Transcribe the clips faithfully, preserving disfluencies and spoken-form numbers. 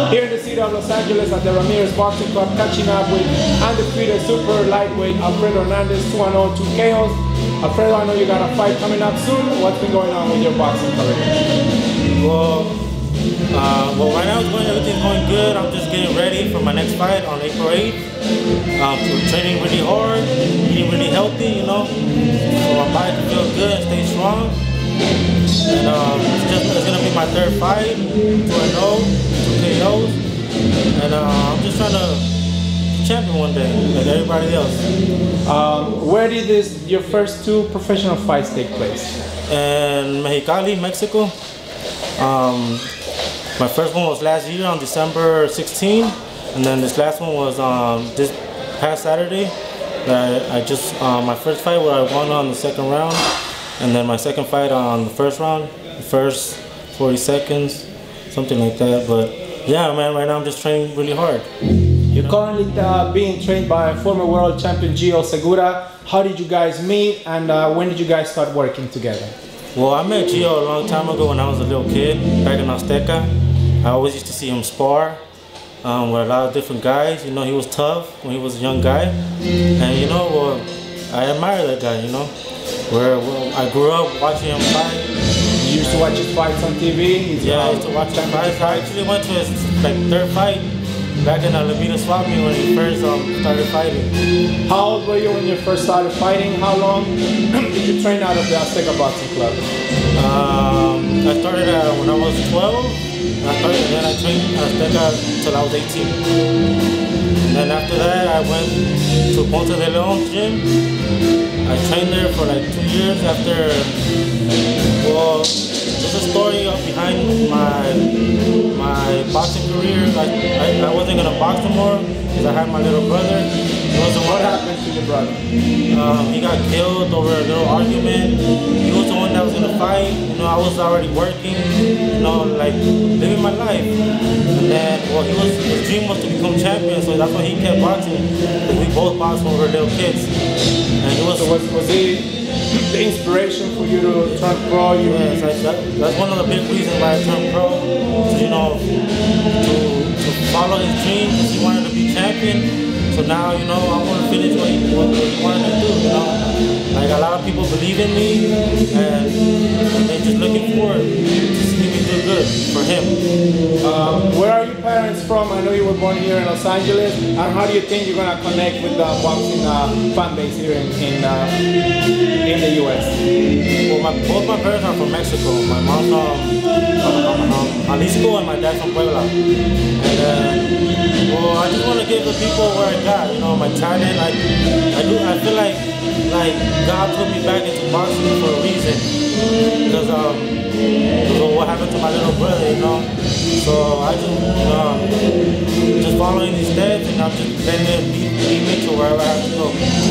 here in the city of Los Angeles at the Ramirez Boxing Club, catching up with undefeated super lightweight Alfredo Hernandez, two and oh, two K Os. Alfredo, I know you got a fight coming up soon. What's been going on with your boxing career? Well, uh, well, right now it's going, everything's going good. I'm just getting ready for my next fight on April eighth. Um, so training really hard, eating really healthy, you know, so my body can feel good and stay strong. And um, it's just it's gonna be my third fight, two and oh, two K Os, and uh, I'm just trying to be champion one day, like everybody else. Um, where did this your first two professional fights take place? In Mexicali, Mexico. Um, my first one was last year on December sixteenth, and then this last one was um, this past Saturday. That I, I just uh, my first fight where I won on the second round. And then my second fight on the first round, the first forty seconds, something like that. But yeah, man, right now I'm just training really hard. You're currently uh, being trained by former world champion Gio Segura. How did you guys meet, and uh, when did you guys start working together? Well, I met Gio a long time ago when I was a little kid, back in Azteca. I always used to see him spar um, with a lot of different guys. You know, he was tough when he was a young guy. And you know, well, I admire that guy, you know. Where well, I grew up watching him fight. You used to watch his fights on T V? He's yeah, I used to watch him fight. I actually went to his like third fight back in Alameda Swami when he first um, started fighting. How old were you when you first started fighting? How long did you train out of the Azteca Boxing Club? Um, I started uh, when I was twelve. I started, and then I trained at Azteca until I was eighteen. And then after that, I went to Ponce de Leon gym. I trained there for like two years after, well, there's a story behind my my boxing career. Like, I, I wasn't gonna box anymore because I had my little brother. He was the What one, happened to your brother? um, he got killed over a little argument. He was the one that was gonna fight. You know, I was already working, you know, like living my life. And then, well, he was, his dream was to become champion, so that's why he kept boxing. Because we both boxed when we were little kids. And he was, So was, was he the inspiration for you to turn pro? You yes, I, that, that's one of the big reasons why I turned pro. To, you know, to, to follow his dream, because he wanted to be champion. So now, you know, I want to finish what he, what he wanted to do, you know. Like, a lot of people believe in me, and, and they're just looking forward to see me do good for him. Um, where are your parents from? I know you were born here in Los Angeles. And how do you think you're going to connect with the boxing uh, fan base here in, in, uh, in the U S? Well, my, both my parents are from Mexico. My mom's from um, um, Jalisco, and my dad's from Puebla. And uh, well, I just want to give the people where I got, you know, my talent. I, I do. I feel like, like God put me back into boxing for a reason. Because um, because of what happened to my little brother, you know. So I just, um, just following these steps, and I'm just letting it lead, lead me to wherever I have to go.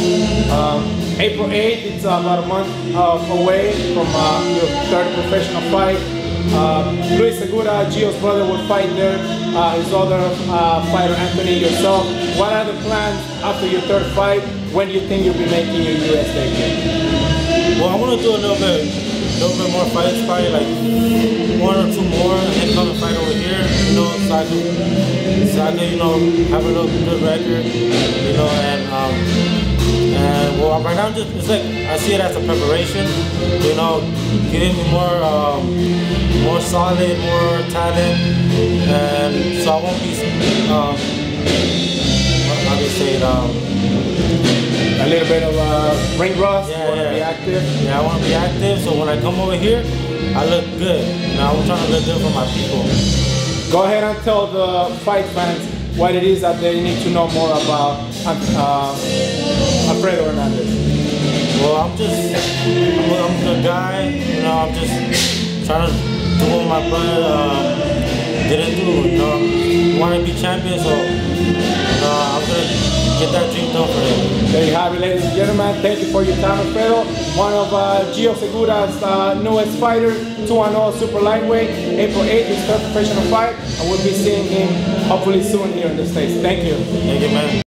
Um, April eighth, it's about a month uh, away from uh, your third professional fight. Uh, Luis Segura, Gio's brother, will fight there. Uh, his other uh, fighter, Anthony, yourself. What are the plans after your third fight? When do you think you'll be making your U S debut? Well, I want to do a little bit, a little bit more fights, probably like one or two more, and then come and fight over here. You know, so I can, so I can, you know, have a little good record. You know, and um, and well, right now, just it's like I see it as a preparation. You know, giving me more, um, more solid, more talent, and so I won't be, um, how do you say it, um. A little bit of uh, ring rust, Yeah, you want to yeah. be active? Yeah, I want to be active, so when I come over here, I look good. Now I'm trying to look good for my people. Go ahead and tell the fight fans what it is that they need to know more about uh, Alfredo Hernandez. Well, I'm just, I'm a, I'm a good guy, you know, I'm just trying to do what my brother uh, didn't do, you know. He wanted to be champion, so you know, I'm going to get that dream done for him. There you have it, ladies and gentlemen. Thank you for your time, Alfredo. One of uh, Gio Segura's uh, newest fighters, two and oh super lightweight. April eighth, his third professional fight, and we'll be seeing him hopefully soon here in the States. Thank you. Thank you, man.